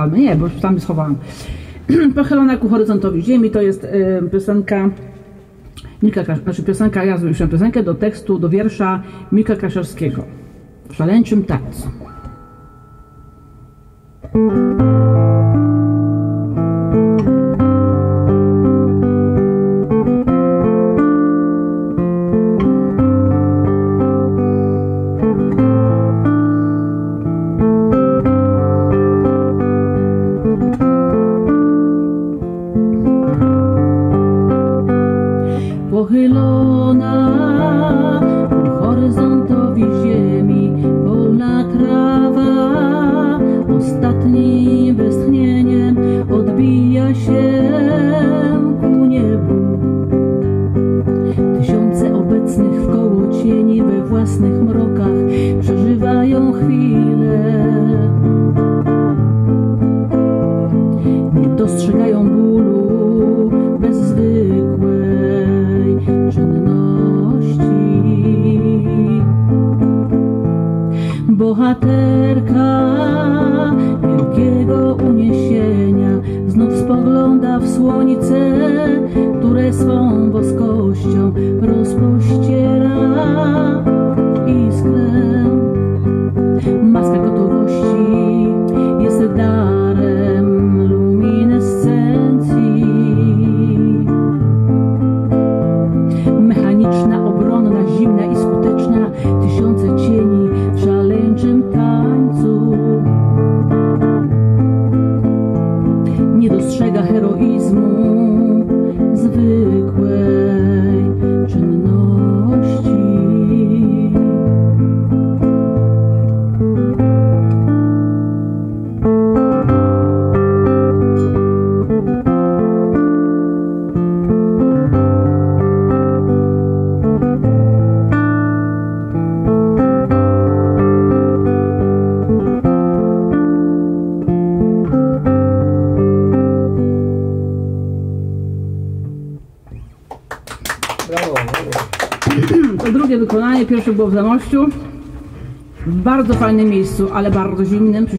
albo nie, bo już tam schowałam. Pochylona ku horyzontowi ziemi to jest piosenka piosenka, ja zrobiłam piosenkę do tekstu, do wiersza Mirka Kaszewskiego w Szaleńczym tańcu. Pochylona ku horyzontowi ziemi, polna trawa ostatnim westchnieniem odbija się ku niebu. Tysiące obecnych wkoło cieni we własnych mrokach przeżywają chwilę. Nie dostrzegają bólu bez zwykłej czynności. Bohaterka wielkiego uniesienia znów spogląda w słońce, które swą boskością rozpościera iskrę. Maska gotowości jest darem luminescencji. Mechaniczna, obronna, zimna i skuteczna, tysiące cieni w szaleńczym tańcu. Nie dostrzega heroizmu zwykłej czynności. To drugie wykonanie, pierwsze było w Zamościu, w bardzo fajnym miejscu, ale bardzo zimnym.